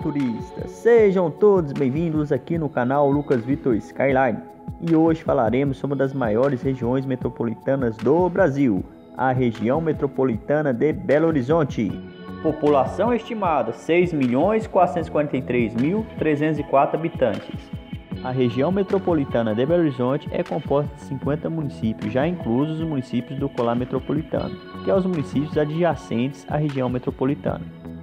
turistas, sejam todos bem-vindos aqui no canal Lucas Vitor Skyline e hoje falaremos sobre uma das maiores regiões metropolitanas do Brasil, a região metropolitana de Belo Horizonte. População estimada 6.443.304 habitantes. A região metropolitana de Belo Horizonte é composta de 50 municípios, já inclusos os municípios do Colar Metropolitano, que são os municípios adjacentes à região metropolitana.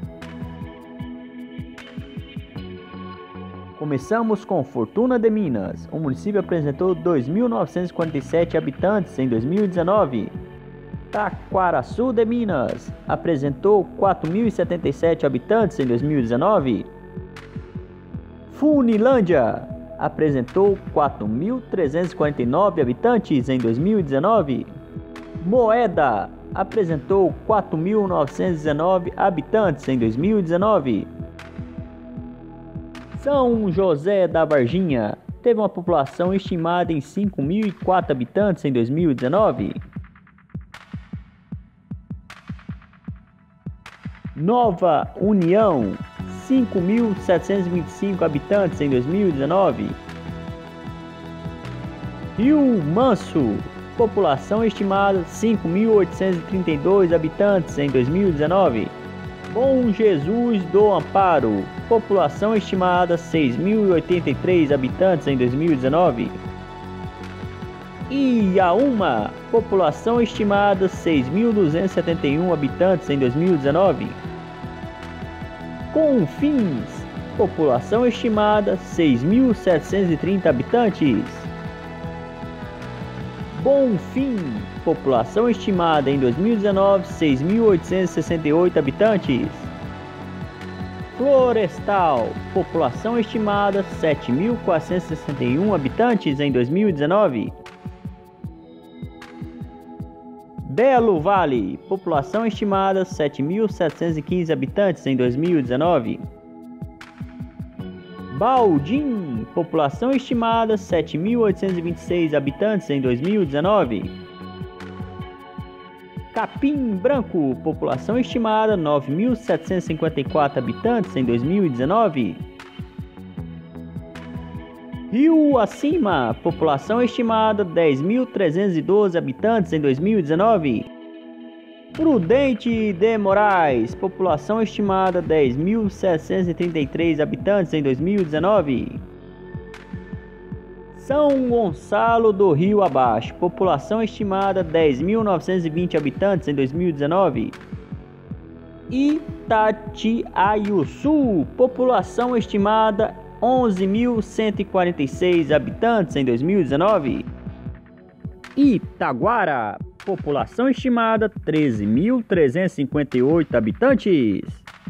Começamos com Fortuna de Minas. O município apresentou 2.947 habitantes em 2019. Taquaraçu de Minas apresentou 4.077 habitantes em 2019. Funilândia apresentou 4.349 habitantes em 2019. Moeda apresentou 4.919 habitantes em 2019. São José da Varginha teve uma população estimada em 5.004 habitantes em 2019. Nova União, 5.725 habitantes em 2019. Rio Manso, população estimada 5.832 habitantes em 2019. Bom Jesus do Amparo, população estimada 6.083 habitantes em 2019. Iaúma, população estimada 6.271 habitantes em 2019. Confins, população estimada 6.730 habitantes. Bonfim, população estimada em 2019 6.868 habitantes. Florestal, população estimada 7.461 habitantes em 2019. Belo Vale, população estimada 7.715 habitantes em 2019. Baldim, população estimada 7.826 habitantes em 2019. Capim Branco, população estimada 9.754 habitantes em 2019. Rio Acima, população estimada 10.312 habitantes em 2019. Prudente de Moraes, população estimada 10.733 habitantes em 2019. São Gonçalo do Rio Abaixo, população estimada 10.920 habitantes em 2019. Itatiaiuçu, população estimada 11.146 habitantes em 2019. Itaguara, população estimada 13.358 habitantes.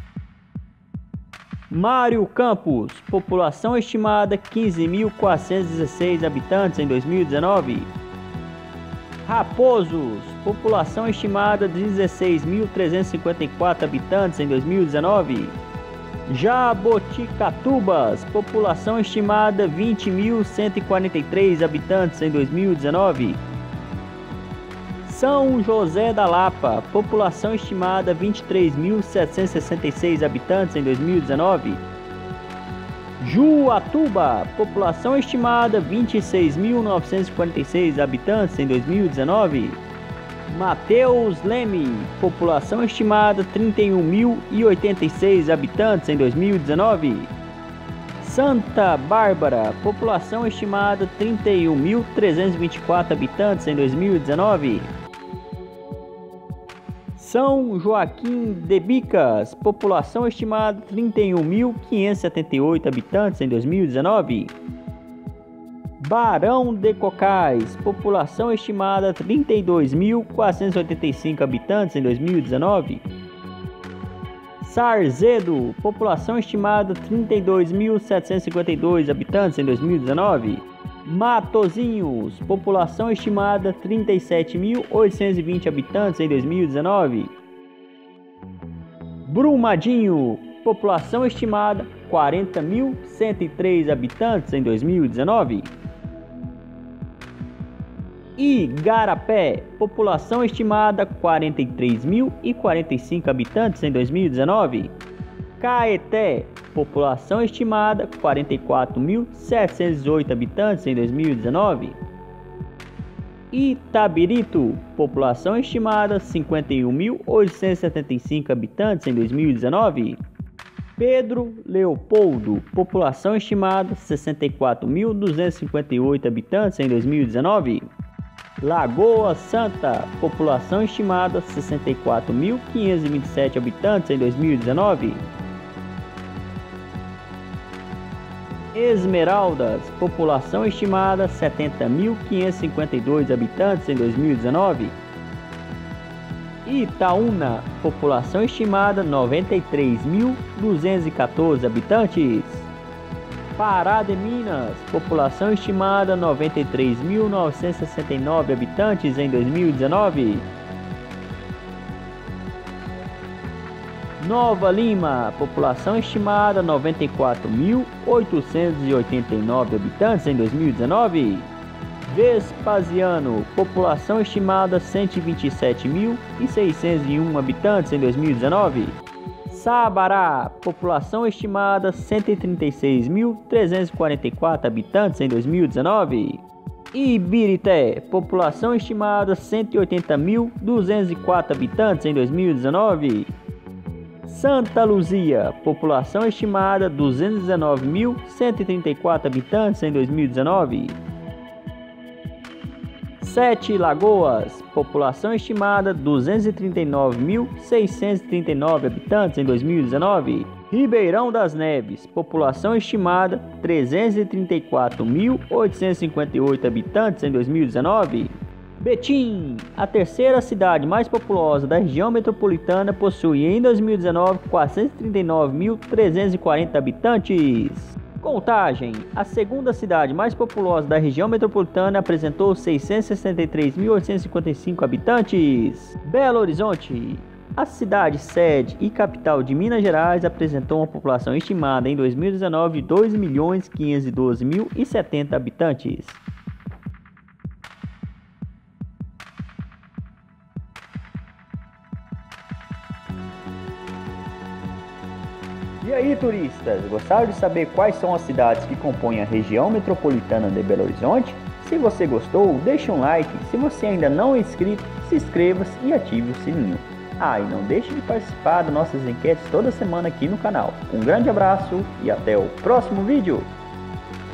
Mário Campos, população estimada 15.416 habitantes em 2019. Raposos, população estimada 16.354 habitantes em 2019. Jaboticatubas, população estimada 20.143 habitantes em 2019. São José da Lapa, população estimada 23.766 habitantes em 2019. Juatuba, população estimada 26.946 habitantes em 2019. Mateus Leme, população estimada 31.086 habitantes em 2019. Santa Bárbara, população estimada 31.324 habitantes em 2019. São Joaquim de Bicas, população estimada 31.578 habitantes em 2019. Barão de Cocais, população estimada 32.485 habitantes em 2019. Sarzedo, população estimada 32.752 habitantes em 2019. Matozinhos, população estimada 37.820 habitantes em 2019. Brumadinho, população estimada 40.103 habitantes em 2019. Igarapé, população estimada 43.045 habitantes em 2019. Caeté, população estimada 44.708 habitantes em 2019. Itabirito, população estimada 51.875 habitantes em 2019. Pedro Leopoldo, população estimada 64.258 habitantes em 2019. Lagoa Santa, população estimada 64.527 habitantes em 2019. Esmeraldas, população estimada 70.552 habitantes em 2019. Itaúna, população estimada 93.214 habitantes. Pará de Minas, população estimada 93.969 habitantes em 2019. Nova Lima, população estimada 94.889 habitantes em 2019. Vespasiano, população estimada 127.601 habitantes em 2019. Sabará, população estimada 136.344 habitantes em 2019. Ibirité, população estimada 180.204 habitantes em 2019. Santa Luzia, população estimada 219.134 habitantes em 2019. Sete Lagoas, população estimada 239.639 habitantes em 2019. Ribeirão das Neves, população estimada 334.858 habitantes em 2019. Betim, a terceira cidade mais populosa da região metropolitana, possui em 2019 439.340 habitantes. Contagem, a segunda cidade mais populosa da região metropolitana, apresentou 663.855 habitantes. Belo Horizonte, a cidade sede e capital de Minas Gerais, apresentou uma população estimada em 2019 de 2.512.070 habitantes. E aí, turistas, gostaram de saber quais são as cidades que compõem a região metropolitana de Belo Horizonte? Se você gostou, deixe um like. Se você ainda não é inscrito, se inscreva-se e ative o sininho. E não deixe de participar das nossas enquetes toda semana aqui no canal. Um grande abraço e até o próximo vídeo!